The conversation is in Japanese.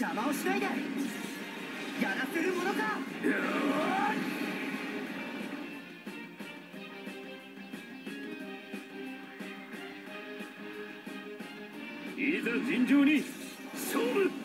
邪魔をしないで。やらせるものか。 いざ尋常に勝負。